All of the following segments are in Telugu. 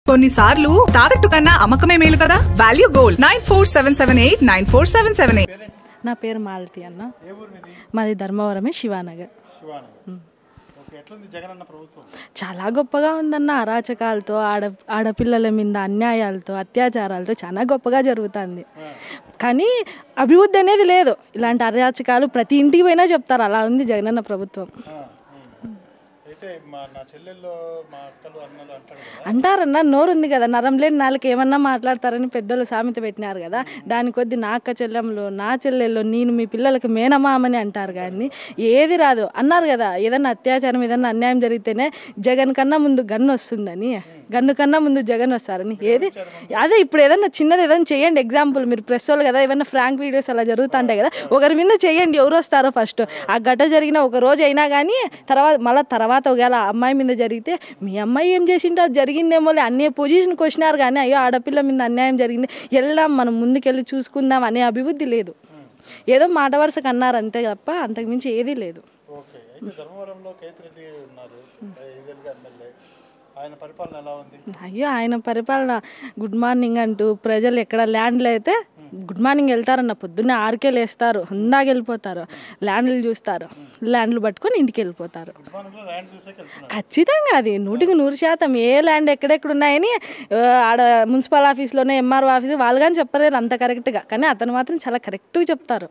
కొన్నిసార్లు తాకట్టు కన్నా అమ్మకమే మేలు కదా. Value gold 9478947778. నా పేరు మాలతి అన్న. మాది ధర్మవరమే, శివానగర్. చాలా గొప్పగా ఉందన్న. అరాచకాలతో, ఆడపిల్లల మీద అన్యాయాలతో, అత్యాచారాలతో చాలా గొప్పగా జరుగుతుంది. కానీ అభివృద్ధి అనేది లేదు. ఇలాంటి అరాచకాలు ప్రతి ఇంటికి పోయినా చెప్తారు. అలా ఉంది జగనన్న ప్రభుత్వం. అంటారన్న, నోరుంది కదా, నరం లేని నాలుగు ఏమన్నా మాట్లాడతారని పెద్దలు సామెత పెట్టినారు కదా. దాని కొద్ది నా అక్క చెల్లెంలో, నా చెల్లెల్లో నేను మీ పిల్లలకి మేనమామని అంటారు. కానీ ఏది రాదు అన్నారు కదా. ఏదన్నా అత్యాచారం, ఏదన్నా అన్యాయం జరిగితేనే జగన్ కన్నా ముందు గన్ను వస్తుందని, గన్ను కన్నా ముందు జగన్ వస్తారని. ఏది అదే ఇప్పుడు ఏదన్నా చిన్నది ఏదైనా చేయండి. ఎగ్జాంపుల్, మీరు ప్రెస్ వాళ్ళు కదా, ఏమన్నా ఫ్రాంక్ వీడియోస్ అలా జరుగుతుంటాయి కదా, ఒకరి మీద చేయండి. ఎవరు వస్తారో ఫస్ట్ ఆ ఘట జరిగిన ఒక రోజు అయినా కానీ తర్వాత ఒకవేళ అమ్మాయి మీద జరిగితే మీ అమ్మాయి ఏం చేసింటే అది జరిగిందేమోలే అనే పొజిషన్కి వచ్చినారు. కానీ అయ్యో ఆడపిల్ల మీద అన్యాయం జరిగింది, వెళ్దాం మనం ముందుకెళ్ళి చూసుకుందాం అనే అభివృద్ధి లేదు. ఏదో మాట వరుసకు అన్నారు అంతే తప్ప అంతకుమించి ఏదీ లేదు. అయ్యో ఆయన పరిపాలన గుడ్ మార్నింగ్ అంటూ ప్రజలు ఎక్కడ ల్యాండ్లు అయితే గుడ్ మార్నింగ్ వెళ్తారన్న. పొద్దున్నే 6కే లేస్తారు, హుందాగా వెళ్ళిపోతారు, ల్యాండ్లు చూస్తారు, ల్యాండ్లు పట్టుకొని ఇంటికి వెళ్ళిపోతారు. ఖచ్చితంగా అది 100% ఏ ల్యాండ్ ఎక్కడెక్కడ ఉన్నాయని ఆడ మున్సిపల్ ఆఫీస్లోనే, ఎంఆర్ఓ ఆఫీస్ వాళ్ళు కానీ చెప్పలేరు అంత కరెక్ట్గా. కానీ అతను మాత్రం చాలా కరెక్ట్గా చెప్తారు.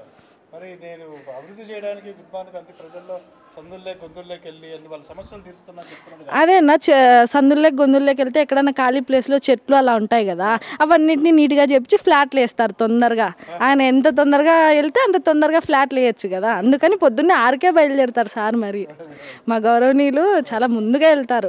అదే అన్న, సందుల్లోకి గొంతుల్లోకి వెళ్తే ఎక్కడన్నా ఖాళీ ప్లేస్లో చెట్లు అలా ఉంటాయి కదా, అవన్నింటినీ నీట్గా చెప్పి ఫ్లాట్లు వేస్తారు తొందరగా. ఆయన ఎంత తొందరగా వెళ్తే అంత తొందరగా ఫ్లాట్లు వేయచ్చు కదా. అందుకని పొద్దున్నే 6కే బయలుదేరుతారు సార్. మరి మా గౌరవనీయులు చాలా ముందుగా వెళ్తారు.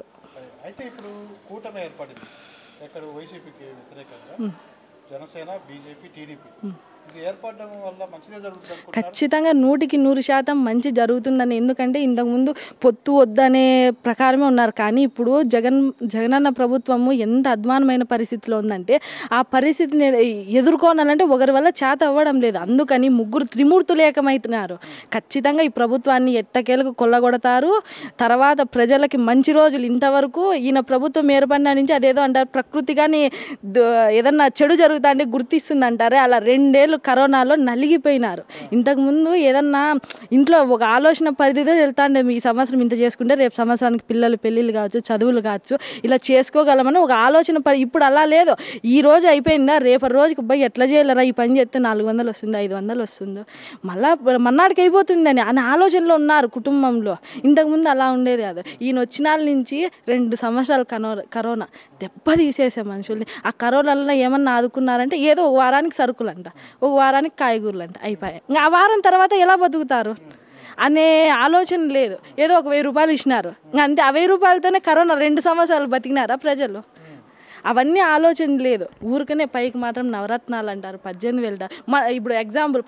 ఖచ్చితంగా 100% మంచి జరుగుతుందని. ఎందుకంటే ఇంతకుముందు పొత్తు వద్దనే ప్రకారమే ఉన్నారు. కానీ ఇప్పుడు జగనన్న ప్రభుత్వము ఎంత అధ్వానమైన పరిస్థితిలో ఉందంటే ఆ పరిస్థితిని ఎదుర్కోవాలంటే ఒకరి వల్ల చేత అవ్వడం లేదు. అందుకని ముగ్గురు త్రిమూర్తులు ఏకమవుతున్నారు. ఖచ్చితంగా ఈ ప్రభుత్వాన్ని ఎట్టకేలకు కొల్లగొడతారు. తర్వాత ప్రజలకి మంచి రోజులు. ఇంతవరకు ఈయన ప్రభుత్వం ఏర్పడిన నుంచి అదేదో అంటారు, ప్రకృతి కానీ ఏదన్నా చెడు జరుగుతా అంటే గుర్తిస్తుంది అంటారే, అలా 2 ఏళ్ళు కరోనాలో నలిగిపోయినారు. ఇంతకుముందు ఏదన్నా ఇంట్లో ఒక ఆలోచన పరిధితో వెళ్తాండే, ఈ సంవత్సరం ఇంత చేసుకుంటే రేపు సంవత్సరానికి పిల్లలు పెళ్ళిళ్ళు కావచ్చు, చదువులు కావచ్చు, ఇలా చేసుకోగలమని ఒక ఆలోచన ఇప్పుడు అలా లేదు. ఈ రోజు అయిపోయిందా, రేపటి రోజుకి పోయి ఎట్లా చేయలేరా, ఈ పని చేస్తే 400 వస్తుందో 500 వస్తుందో మళ్ళా మన్నాడికి అయిపోతుందని అనే ఆలోచనలో ఉన్నారు కుటుంబంలో. ఇంతకుముందు అలా ఉండేది కాదు. ఈయన వచ్చినాల నుంచి 2 సంవత్సరాలు కరోనా దెబ్బ తీసేసే మనుషుల్ని. ఆ కరోనాలో ఏమన్నా ఆదుకున్నారంటే ఏదో ఒక వారానికి సరుకులు అంట, ఒక వారానికి కాయగూరలు అంట, అయిపోయాయి. ఇంకా ఆ వారం తర్వాత ఎలా బతుకుతారు అనే ఆలోచన లేదు. ఏదో ఒక 1000 రూపాయలు ఇచ్చినారు, ఇంకా అంతే. ఆ 1000 రూపాయలతోనే కరోనా 2 సంవత్సరాలు బతికినారా ప్రజలు? అవన్నీ ఆలోచన లేదు. ఊరికనే పైకి మాత్రం నవరత్నాలు అంటారు, 18,000. ఇప్పుడు ఎగ్జాంపుల్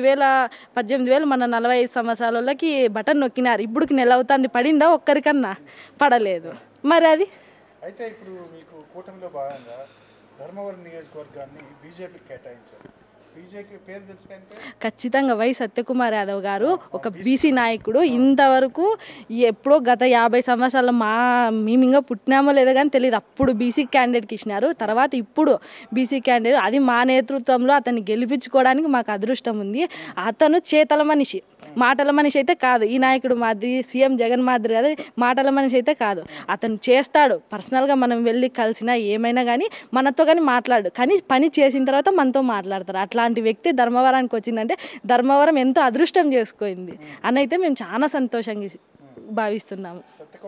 18,000 మన 45 సంవత్సరాల వాళ్ళకి బటన్ నొక్కినారు. ఇప్పుడుకి నెల అవుతుంది, పడిందా ఒక్కరికన్నా? పడలేదు. మరి అది అయితే ఇప్పుడు మీకు కూటమిలో భాగంగా ధర్మవరం నియోజకవర్గాన్ని బీజేపీకి కేటాయించారు. బీజేపీ పేరు తెలుసుకుంటే ఖచ్చితంగా వై సత్యకుమార్ యాదవ్ గారు ఒక బీసీ నాయకుడు. ఇంతవరకు ఎప్పుడో గత 50 సంవత్సరాలు మేము ఇంకా పుట్టినామో లేదో కానీ తెలియదు, అప్పుడు బీసీ క్యాండిడేట్కి ఇచ్చినారు. తర్వాత ఇప్పుడు బీసీ క్యాండిడేట్, అది మా నేతృత్వంలో అతన్ని గెలిపించుకోవడానికి మాకు అదృష్టం ఉంది. అతను చేతల మనిషి, మాటల మనిషి అయితే కాదు. ఈ నాయకుడు మాదిరి, సీఎం జగన్ మాదిరి కదా, మాటల మనిషి అయితే కాదు. అతను చేస్తాడు. పర్సనల్గా మనం వెళ్ళి కలిసినా ఏమైనా కానీ మనతో కానీ మాట్లాడు, కానీ పని చేసిన తర్వాత మనతో మాట్లాడతారు. అట్లాంటి వ్యక్తి ధర్మవరానికి వచ్చిందంటే ధర్మవరం ఎంతో అదృష్టం చేసుకోయింది అని అయితే మేము చాలా సంతోషంగా భావిస్తున్నాము.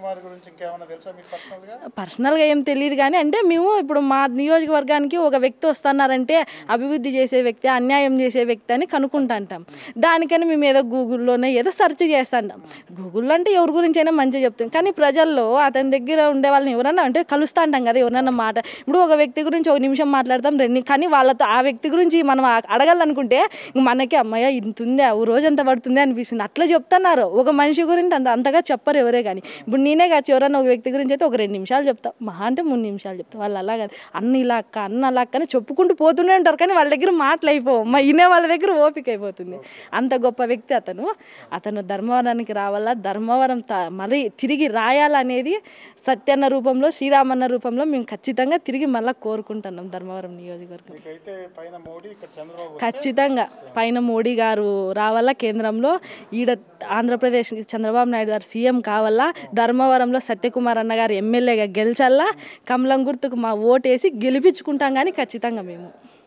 పర్సనల్గా ఏం తెలియదు కానీ అంటే మేము ఇప్పుడు మా నియోజకవర్గానికి ఒక వ్యక్తి వస్తున్నారంటే అభివృద్ధి చేసే వ్యక్తి, అన్యాయం చేసే వ్యక్తి అని కనుక్కుంటాంటాం. దానికని మేము ఏదో గూగుల్లోనే ఏదో సెర్చ్ చేస్తాంటాం. గూగుల్లో అంటే ఎవరి గురించి అయినా మంచిగా చెప్తాం. కానీ ప్రజల్లో అతని దగ్గర ఉండే వాళ్ళని ఎవరన్నా అంటే కలుస్తూ ఉంటాం కదా, ఎవరన్నా మాట. ఇప్పుడు ఒక వ్యక్తి గురించి 1 నిమిషం మాట్లాడతాం, 2, కానీ వాళ్ళతో ఆ వ్యక్తి గురించి మనం అడగాలనుకుంటే మనకి అమ్మాయి ఇంత ఉందా, ఓ రోజు ఎంత పడుతుంది అనిపిస్తుంది. అట్లా చెప్తున్నారు. ఒక మనిషి గురించి అంతగా చెప్పరు ఎవరే కానీ. ఇప్పుడు నేనే కాదు, ఎవరన్నా ఒక వ్యక్తి గురించి అయితే ఒక 2 నిమిషాలు చెప్తా, మహా అంటే 3 నిమిషాలు చెప్తా. వాళ్ళు అలా కాదు, అన్న ఇలా అక్క, అన్న అలా అక్క అని చెప్పుకుంటూ పోతూనే ఉంటారు. కానీ వాళ్ళ దగ్గర మాటలు అయిపోవు, ఇనే వాళ్ళ దగ్గర ఓపిక అయిపోతుంది. అంత గొప్ప వ్యక్తి అతను. ధర్మవరానికి రావాలా, ధర్మవరం మళ్ళీ తిరిగి రాయాలనేది సత్యన్న రూపంలో, శ్రీరామన్న రూపంలో మేము ఖచ్చితంగా తిరిగి మళ్ళీ కోరుకుంటున్నాం ధర్మవరం నియోజకవర్గం. ఖచ్చితంగా పైన మోడీ గారు రావాలా, కేంద్రంలో ఈడ ఆంధ్రప్రదేశ్ చంద్రబాబు నాయుడు గారు సీఎం కావాలా, ధర్మవరంలో సత్యకుమార్ అన్న గారు ఎమ్మెల్యేగా గెలిచల్లా, కమలం గుర్తుకు మా ఓటేసి గెలిపించుకుంటాం. కానీ ఖచ్చితంగా మేము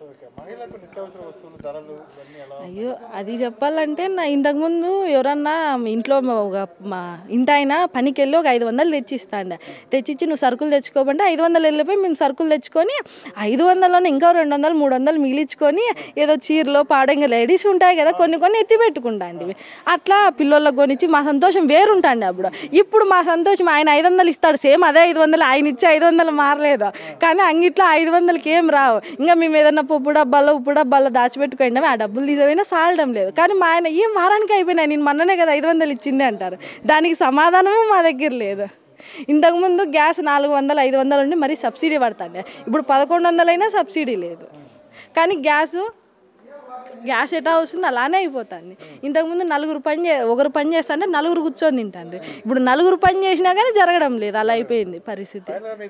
అయ్యో అది చెప్పాలంటే నా ఇంతకుముందు ఎవరన్నా ఇంట్లో మా ఇంటాయన పనికి వెళ్ళి ఒక 500 తెచ్చిస్తాండే, తెచ్చిచ్చి నువ్వు సరుకులు తెచ్చుకోమంటే 500 వెళ్ళిపోయి మేము సరుకులు తెచ్చుకొని 500లోనే ఇంకా 200 300 మిగిలించుకొని ఏదో చీరలో పాడంగా లేడీస్ ఉంటాయి కదా కొన్ని ఎత్తి పెట్టుకుంటాండి. అట్లా పిల్లలకు కొనిచ్చి మా సంతోషం వేరుంటాండి అప్పుడు. ఇప్పుడు మా సంతోషం ఆయన 500 ఇస్తాడు, సేమ్ అదే 500, ఆయన ఇచ్చే 500 మారలేదు. కానీ అంగిట్లో 500కి ఏం రావు. ఇంకా మేము ఏదన్నా ఉప్పు డబ్బాలో దాచిపెట్టుకోండి, ఆ డబ్బులు తీసేమైనా సాలడం లేదు. కానీ మా ఆయన ఏం వారానికి అయిపోయినాయి, నేను మొన్ననే కదా 500 ఇచ్చింది అంటారు. దానికి సమాధానము మా దగ్గర లేదు. ఇంతకుముందు గ్యాస్ 400 500 ఉండి మరీ సబ్సిడీ పడుతుండే, ఇప్పుడు 1100 అయినా సబ్సిడీ లేదు. కానీ గ్యాస్ ఎటా వస్తుంది అలానే అయిపోతుంది. ఇంతకుముందు ఒకరు పని చేస్తుంటే 4 కూర్చొని తింటాండ్రి, ఇప్పుడు 4 పని చేసినా కానీ జరగడం లేదు. అలా అయిపోయింది పరిస్థితి.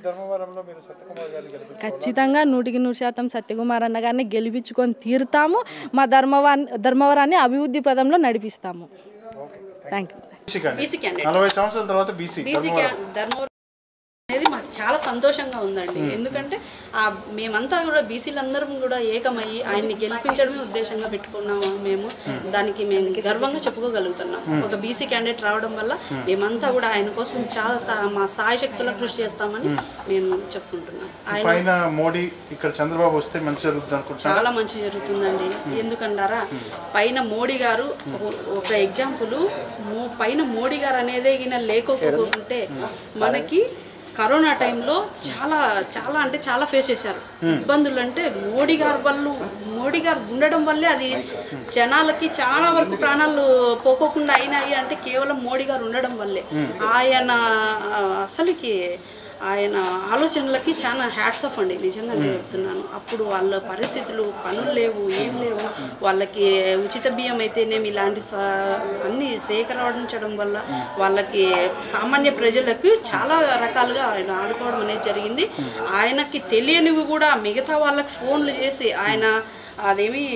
ఖచ్చితంగా 100% సత్యకుమార్ అన్న గారిని గెలిపించుకొని తీరుతాము. మా ధర్మవరాన్ని అభివృద్ధి పదంలో నడిపిస్తాము. Thank you. 40 సంవత్సరాల తర్వాత బీసీ అనేది మాకు చాలా సంతోషంగా ఉందండి. ఎందుకంటే మేమంతా కూడా బీసీలందరం కూడా ఏకమయ్యి ఆయన్ని గెలిపించడమే ఉద్దేశంగా పెట్టుకున్నాము. దానికి మేము గర్వంగా చెప్పుకోగలుగుతున్నాం. ఒక బీసీ క్యాండిడేట్ రావడం వల్ల మేమంతా కూడా ఆయన కోసం చాలా మా సాయశక్తుల కృషి చేస్తామని మేము చెప్పుకుంటున్నాం. ఆయన మోడీ ఇక్కడ చంద్రబాబు వస్తే మంచి జరుగుతుంది, చాలా మంచి జరుగుతుందండి. ఎందుకంటారా, పైన మోడీ గారు ఒక ఎగ్జాంపుల్, పైన మోడీ గారు అనేది లేకపోతే మనకి కరోనా టైంలో చాలా ఫేస్ చేశారు ఇబ్బందులు. అంటే మోడీ గారు ఉండడం వల్లే అది జనాలకి చాలా వరకు ప్రాణాలు పోకోకుండా అయినాయి. అంటే కేవలం మోడీ గారు ఉండడం వల్లే. ఆయన ఆలోచనలకి చాలా హ్యాట్స్ ఆఫ్ అండి, నిజంగా నేను చెప్తున్నాను. అప్పుడు వాళ్ళ పరిస్థితులు, పనులు లేవు, ఏం లేవు. వాళ్ళకి ఉచిత బియ్యం అయితేనేమి ఇలాంటి అన్నీ సేకరించడం వల్ల వాళ్ళకి సామాన్య ప్రజలకు చాలా రకాలుగా ఆయన ఆదుకోవడం అనేది జరిగింది. ఆయనకి తెలియనివి కూడా మిగతా వాళ్ళకి ఫోన్లు చేసి ఆయన అదేమి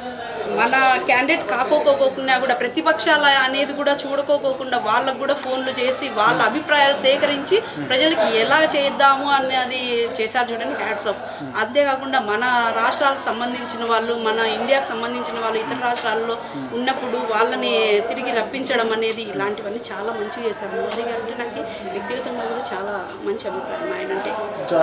మన క్యాండిడేట్ కాకోకోకుండా కూడా ప్రతిపక్షాల అనేది కూడా చూడకోకుండా వాళ్ళకు కూడా ఫోన్లు చేసి వాళ్ళ అభిప్రాయాలు సేకరించి ప్రజలకి ఎలా చేద్దాము అనేది చేశారు చూడండి, హ్యాట్స్ ఆఫ్. అంతేకాకుండా మన రాష్ట్రాలకు సంబంధించిన వాళ్ళు, మన ఇండియాకు సంబంధించిన వాళ్ళు ఇతర రాష్ట్రాల్లో ఉన్నప్పుడు వాళ్ళని తిరిగి రప్పించడం అనేది ఇలాంటివన్నీ చాలా మంచిగా చేశారు. మోడీ గారు అంటే నాకు వ్యక్తిగతంగా కూడా చాలా మంచి అభిప్రాయం ఆయన అంటే.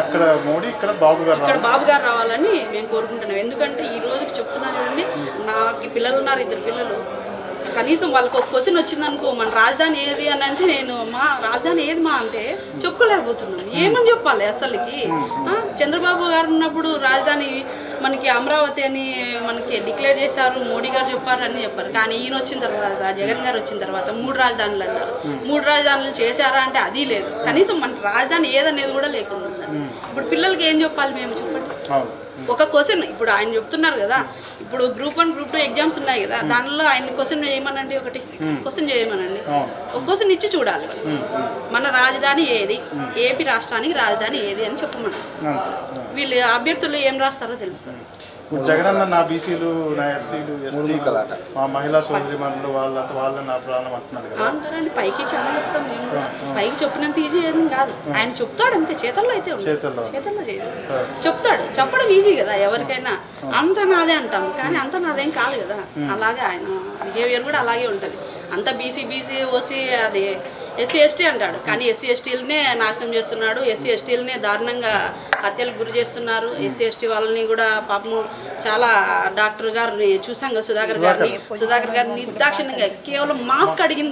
ఇక్కడ బాబు గారు రావాలని మేము కోరుకుంటున్నాం. ఎందుకంటే ఈ రోజుకి చెప్తున్నాను చూడండి, నాకు పిల్లలు ఉన్నారు, 2 పిల్లలు. కనీసం వాళ్ళకి ఒక క్వశ్చన్ వచ్చిందనుకో, మన రాజధాని ఏది అని అంటే నేను మా రాజధాని ఏది మా అంటే చెప్పుకోలేకపోతున్నాను. ఏమని చెప్పాలి అసలుకి? చంద్రబాబు గారు ఉన్నప్పుడు రాజధాని మనకి అమరావతి అని మనకి డిక్లేర్ చేశారు, మోడీ గారు చెప్పారు అని చెప్పారు. కానీ ఈయన వచ్చిన తర్వాత, జగన్ గారు వచ్చిన తర్వాత 3 రాజధానులు అన్నారు. 3 రాజధానులు చేశారా అంటే అది లేదు. కనీసం మన రాజధాని ఏదనేది కూడా లేకుండా ఉన్నారు. ఇప్పుడు పిల్లలకి ఏం చెప్పాలి మేము, చెప్పండి. ఒక క్వశ్చన్ ఇప్పుడు ఆయన చెప్తున్నారు కదా, ఇప్పుడు గ్రూప్ 1 గ్రూప్ 2 ఎగ్జామ్స్ ఉన్నాయి కదా, దానిలో ఆయన క్వశ్చన్ చేయమనండి, ఒకటి క్వశ్చన్ చేయమనండి, ఒక క్వశ్చన్ ఇచ్చి చూడాలి వాళ్ళు. మన రాజధాని ఏది, ఏపీ రాష్ట్రానికి రాజధాని ఏది అని చెప్పమని వీళ్ళు అభ్యర్థులు ఏం రాస్తారో తెలుస్తారు. జగనన్న నా బీసీలు, నా ఎస్సీలు, మా మహిళా సోదరిమణులు వాళ్ళ నా ప్రాణం అంటున్నారు కదా అంటారండి. పైకి చాలా చెప్తాం మేము, పైకి చెప్పినంత ఈజీ ఏం కాదు. ఆయన చెప్తాడు అంతే, చేతల్లో అయితే చేతల్లో చెప్తాడు. చెప్పడం ఈజీ కదా ఎవరికైనా. అంత నాదే అంటాం, కానీ అంత నాదేం కాదు కదా. అలాగే ఆయన బిహేవియర్ కూడా అలాగే ఉంటుంది. అంత బీసీ ఓసీ అది ఎస్సీ ఎస్టీ అంటాడు, కానీ ఎస్సీ ఎస్టీలనే నాశనం చేస్తున్నాడు. ఎస్సీ ఎస్టీలనే దారుణంగా హత్యలకు గురి చేస్తున్నారు. ఎస్సీ ఎస్టీ వాళ్ళని కూడా పాపము చాలా డాక్టర్ గారిని చూసాం కదా, సుధాకర్ గారిని నిర్దాక్షిణ్యంగా కేవలం మాస్క్ అడిగిన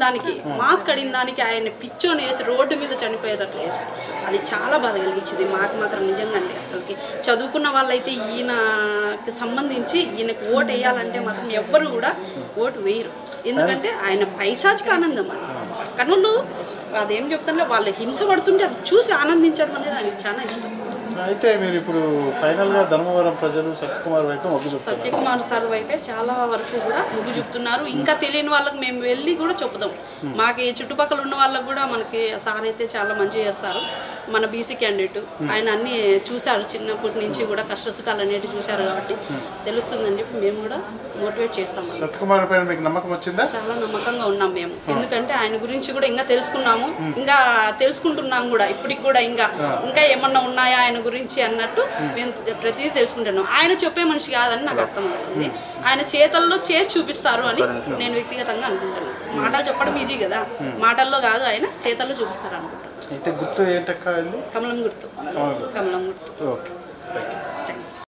దానికి ఆయన పిచ్చోని వేసి రోడ్డు మీద చనిపోయేటట్లు వేశారు. అది చాలా బాధ కలిగించింది మాకు మాత్రం నిజంగా అండి. అసలుకి చదువుకున్న వాళ్ళైతే ఈయనకి సంబంధించి ఈయనకు ఓటు వేయాలంటే మాత్రం ఎవ్వరు కూడా ఓటు వేయరు. ఎందుకంటే ఆయన పైశాచిక ఆనందం. అది కన్నులు అదేం చెప్తాను వాళ్ళు హింస పడుతుంటే అది చూసి ఆనందించడం అనేది ఆయనకి చాలా ఇష్టం. అయితే మీరు ఇప్పుడు ఫైనల్గా ధర్మవరం ప్రజలు సత్యకుమార్ వైపు మొగ్గు చూపుతున్నారు. సత్యకుమార్ సార్ వైపే చాలా వరకు కూడా మొగ్గు చూపుతున్నారు. ఇంకా తెలియని వాళ్ళకి మేము వెళ్ళి కూడా చెప్తాం. మాకు చుట్టుపక్కల ఉన్న వాళ్ళకు కూడా మనకి సార్ అయితే చాలా మంచి చేస్తారు. మన బీసీ క్యాండిడేట్ ఆయన అన్నీ చూశారు, చిన్నప్పటి నుంచి కూడా కష్ట సుఖాలు అనేవి చూశారు కాబట్టి తెలుస్తుందని చెప్పి మేము కూడా మోటివేట్ చేస్తాం. సత్యకుమార్ పైన మీకు నమ్మకం వచ్చిందా? చాలా నమ్మకంగా ఉన్నాం మేము, ఎందుకంటే ఆయన గురించి కూడా ఇంకా తెలుసుకున్నాము, ఇంకా తెలుసుకుంటున్నాం కూడా. ఇప్పటికి కూడా ఇంకా ఏమన్నా ఉన్నాయా ఆయన గురించి అన్నట్టు మేము ప్రతిదీ తెలుసుకుంటున్నాం. ఆయన చెప్పే మనిషి కాదని నాకు అర్థమవుతుంది. ఆయన చేతల్లో చేసి చూపిస్తారు అని నేను వ్యక్తిగతంగా అనుకుంటున్నాను. మాటలు చెప్పడం ఈజీ కదా, మాటల్లో కాదు, ఆయన చేతల్లో చూపిస్తారు అనుకుంటున్నాను. అయితే గుర్తు ఏంటక్క? కమలం గుర్తు. ఓకే.